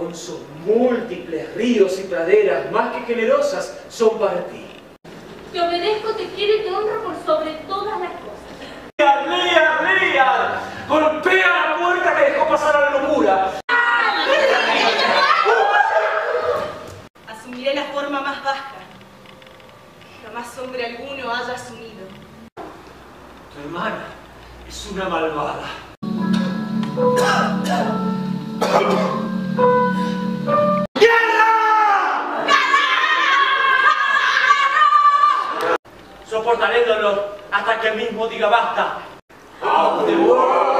con sus múltiples ríos y praderas más que generosas, son para ti. Te obedezco, te quiero y te honro por sobre todas las cosas. ¡Lear! ¡Golpea la puerta que dejó pasar a la locura! Asumiré la forma más baja que jamás hombre alguno haya asumido. Tu hermana es una malvada. Soportaré el dolor hasta que el mismo diga basta. ¡Out the world!